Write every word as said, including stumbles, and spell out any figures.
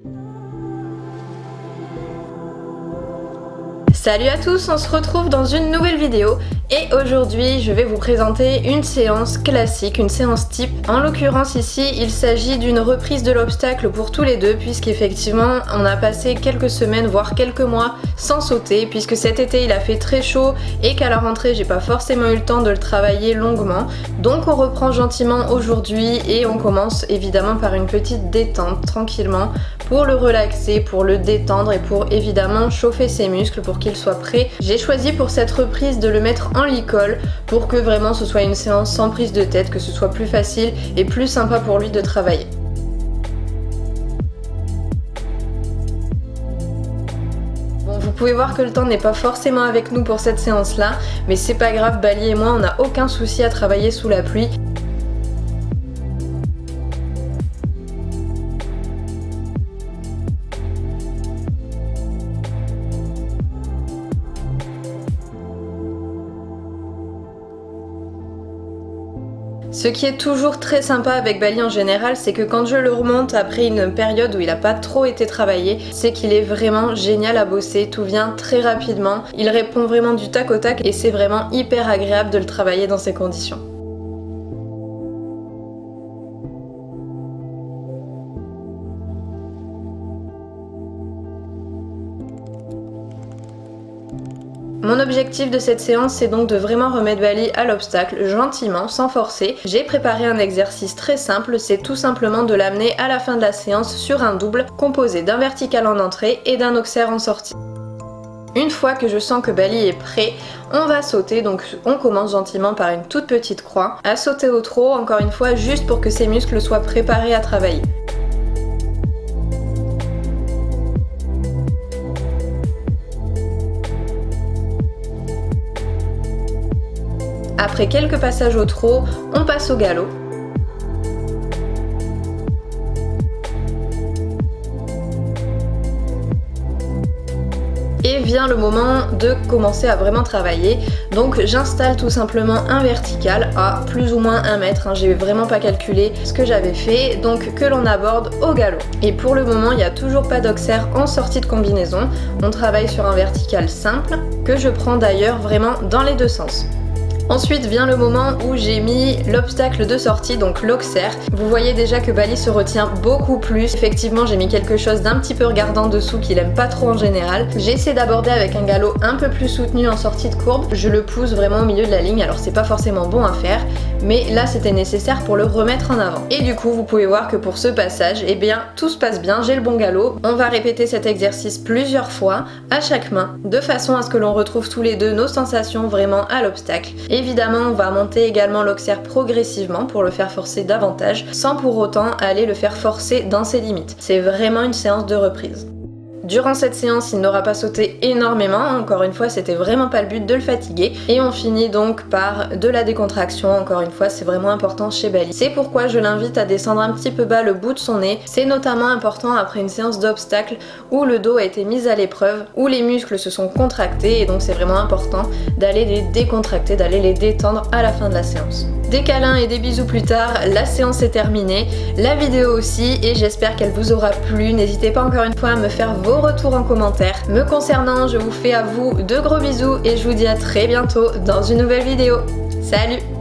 Salut à tous, on se retrouve dans une nouvelle vidéo et aujourd'hui je vais vous présenter une séance classique, une séance type. En l'occurrence ici il s'agit d'une reprise de l'obstacle pour tous les deux puisqu'effectivement on a passé quelques semaines voire quelques mois sans sauter puisque cet été il a fait très chaud et qu'à la rentrée j'ai pas forcément eu le temps de le travailler longuement. Donc on reprend gentiment aujourd'hui et on commence évidemment par une petite détente tranquillement pour le relaxer, pour le détendre et pour évidemment chauffer ses muscles pour qu'il soit prêt. J'ai choisi pour cette reprise de le mettre en lit-colle pour que vraiment ce soit une séance sans prise de tête, que ce soit plus facile et plus sympa pour lui de travailler. Bon, vous pouvez voir que le temps n'est pas forcément avec nous pour cette séance là, mais c'est pas grave, Bali et moi on n'a aucun souci à travailler sous la pluie. Ce qui est toujours très sympa avec Bali en général, c'est que quand je le remonte après une période où il n'a pas trop été travaillé, c'est qu'il est vraiment génial à bosser, tout vient très rapidement, il répond vraiment du tac au tac et c'est vraiment hyper agréable de le travailler dans ces conditions. Mon objectif de cette séance c'est donc de vraiment remettre Bali à l'obstacle, gentiment, sans forcer. J'ai préparé un exercice très simple, c'est tout simplement de l'amener à la fin de la séance sur un double composé d'un vertical en entrée et d'un auxerre en sortie. Une fois que je sens que Bali est prêt, on va sauter, donc on commence gentiment par une toute petite croix, à sauter au trot, encore une fois, juste pour que ses muscles soient préparés à travailler. Après quelques passages au trot, on passe au galop. Et vient le moment de commencer à vraiment travailler. Donc j'installe tout simplement un vertical à plus ou moins un mètre, hein. J'ai vraiment pas calculé ce que j'avais fait, donc que l'on aborde au galop. Et pour le moment il n'y a toujours pas d'auxerre en sortie de combinaison, on travaille sur un vertical simple, que je prends d'ailleurs vraiment dans les deux sens. Ensuite vient le moment où j'ai mis l'obstacle de sortie, donc l'auxerre. Vous voyez déjà que Bali se retient beaucoup plus. Effectivement j'ai mis quelque chose d'un petit peu regardant dessous qu'il aime pas trop en général. J'ai essayé d'aborder avec un galop un peu plus soutenu en sortie de courbe. Je le pousse vraiment au milieu de la ligne, alors c'est pas forcément bon à faire, mais là c'était nécessaire pour le remettre en avant. Et du coup vous pouvez voir que pour ce passage, eh bien tout se passe bien, j'ai le bon galop. On va répéter cet exercice plusieurs fois à chaque main, de façon à ce que l'on retrouve tous les deux nos sensations vraiment à l'obstacle. Évidemment, on va monter également l'auxerre progressivement pour le faire forcer davantage, sans pour autant aller le faire forcer dans ses limites. C'est vraiment une séance de reprise. Durant cette séance, il n'aura pas sauté énormément, encore une fois c'était vraiment pas le but de le fatiguer, et on finit donc par de la décontraction, encore une fois c'est vraiment important chez Bali. C'est pourquoi je l'invite à descendre un petit peu bas le bout de son nez, c'est notamment important après une séance d'obstacles où le dos a été mis à l'épreuve, où les muscles se sont contractés, et donc c'est vraiment important d'aller les décontracter, d'aller les détendre à la fin de la séance. Des câlins et des bisous plus tard, la séance est terminée, la vidéo aussi, et j'espère qu'elle vous aura plu. N'hésitez pas encore une fois à me faire vos retours en commentaire. Me concernant, je vous fais à vous de gros bisous et je vous dis à très bientôt dans une nouvelle vidéo. Salut!